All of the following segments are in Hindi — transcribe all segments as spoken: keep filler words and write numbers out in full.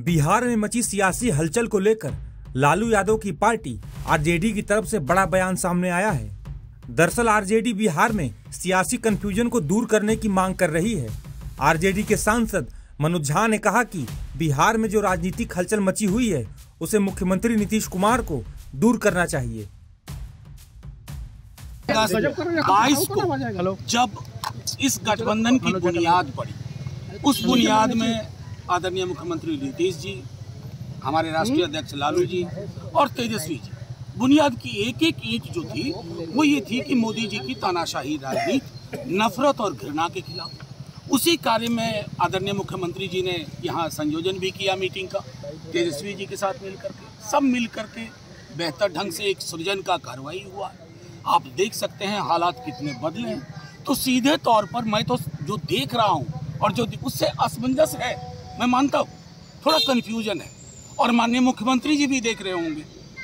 बिहार में मची सियासी हलचल को लेकर लालू यादव की पार्टी आरजेडी की तरफ से बड़ा बयान सामने आया है। दरअसल आरजेडी बिहार में सियासी कंफ्यूजन को दूर करने की मांग कर रही है। आरजेडी के सांसद मनोज झा ने कहा कि बिहार में जो राजनीतिक हलचल मची हुई है उसे मुख्यमंत्री नीतीश कुमार को दूर करना चाहिए। बाईस को जब इस गठबंधन की बुनियाद पड़ी, उस बुनियाद में आदरणीय मुख्यमंत्री नीतीश जी, हमारे राष्ट्रीय अध्यक्ष लालू जी और तेजस्वी जी, बुनियाद की एक एक ईंट जो थी वो ये थी कि मोदी जी की तानाशाही राजनीति, नफरत और घृणा के खिलाफ। उसी कार्य में आदरणीय मुख्यमंत्री जी ने यहाँ संयोजन भी किया मीटिंग का, तेजस्वी जी के साथ मिल करके, सब मिल करके बेहतर ढंग से एक सृजन का कार्रवाई हुआ। आप देख सकते हैं हालात कितने बदले हैं। तो सीधे तौर पर मैं तो जो देख रहा हूँ और जो उससे असमंजस है, मैं मानता हूँ थोड़ा कन्फ्यूजन है, और माननीय मुख्यमंत्री जी भी देख रहे होंगे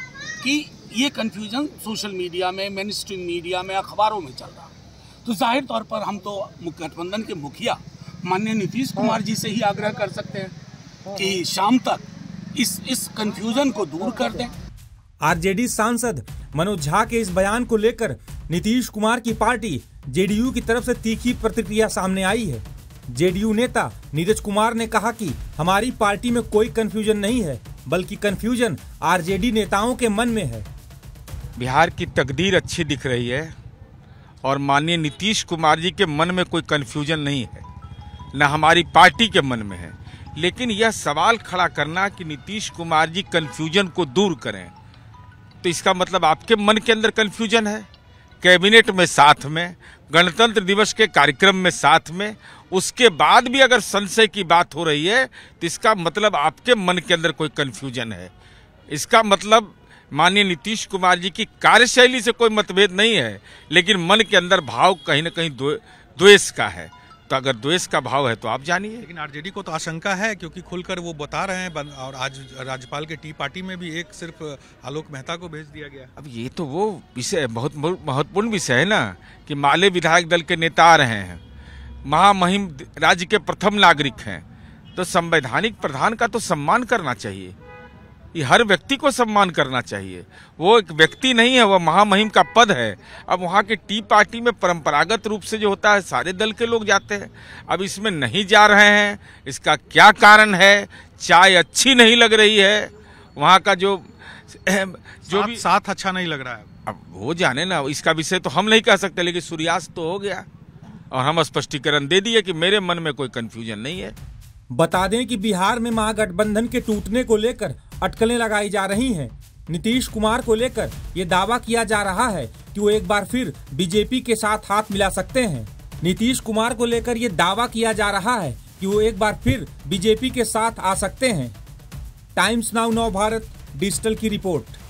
कि ये कन्फ्यूजन सोशल मीडिया में, मेन स्ट्रीम मीडिया में, अखबारों में चल रहा है। तो जाहिर तौर पर हम तो गठबंधन के मुखिया माननीय नीतीश कुमार जी से ही आग्रह कर सकते हैं कि शाम तक इस इस कन्फ्यूजन को दूर कर दें। आरजेडी सांसद मनोज झा के इस बयान को लेकर नीतीश कुमार की पार्टी जेडीयू की तरफ से तीखी प्रतिक्रिया सामने आई है। जेडीयू नेता नीरज कुमार ने कहा कि हमारी पार्टी में कोई कंफ्यूजन नहीं है, बल्कि कंफ्यूजन आरजेडी नेताओं के मन में है। बिहार की तकदीर अच्छी दिख रही है और माननीय नीतीश कुमार जी के मन में कोई कंफ्यूजन नहीं है, न हमारी पार्टी के मन में है। लेकिन यह सवाल खड़ा करना कि नीतीश कुमार जी कंफ्यूजन को दूर करें, तो इसका मतलब आपके मन के अंदर कंफ्यूजन है। कैबिनेट में साथ में, गणतंत्र दिवस के कार्यक्रम में साथ में, उसके बाद भी अगर संशय की बात हो रही है तो इसका मतलब आपके मन के अंदर कोई कंफ्यूजन है। इसका मतलब माननीय नीतीश कुमार जी की कार्यशैली से कोई मतभेद नहीं है, लेकिन मन के अंदर भाव कहीं ना कहीं द्वेष का है। तो अगर द्वेष का भाव है तो आप जानिए। लेकिन आरजेडी को तो आशंका है, क्योंकि खुलकर वो बता रहे हैं, और आज राज्यपाल के टी पार्टी में भी एक सिर्फ आलोक मेहता को भेज दिया गया। अब ये तो वो विषय बहुत महत्वपूर्ण विषय है ना, कि माले विधायक दल के नेता आ रहे हैं, महामहिम राज्य के प्रथम नागरिक हैं, तो संवैधानिक प्रधान का तो सम्मान करना चाहिए। ये हर व्यक्ति को सम्मान करना चाहिए। वो एक व्यक्ति नहीं है, वो महामहिम का पद है। अब वहाँ के टी पार्टी में परंपरागत रूप से जो होता है सारे दल के लोग जाते हैं, अब इसमें नहीं जा रहे हैं। इसका क्या कारण है? चाय अच्छी नहीं लग रही है, वहाँ का जो जो भी साथ अच्छा नहीं लग रहा है। अब वो जाने ना, इसका विषय तो हम नहीं कह सकते, लेकिन सूर्यास्त तो हो गया और हम स्पष्टीकरण दे दिए कि मेरे मन में कोई कंफ्यूजन नहीं है। बता दें कि बिहार में महागठबंधन के टूटने को लेकर अटकलें लगाई जा रही हैं। नीतीश कुमार को लेकर ये दावा किया जा रहा है कि वो एक बार फिर बीजेपी के साथ हाथ मिला सकते हैं। नीतीश कुमार को लेकर ये दावा किया जा रहा है कि वो एक बार फिर बीजेपी के साथ आ सकते हैं। टाइम्स नाउ नव भारत डिजिटल की रिपोर्ट।